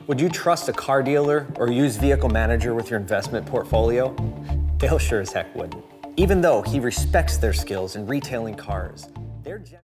Would you trust a car dealer or used vehicle manager with your investment portfolio? Dale sure as heck wouldn't. Even though he respects their skills in retailing cars, they're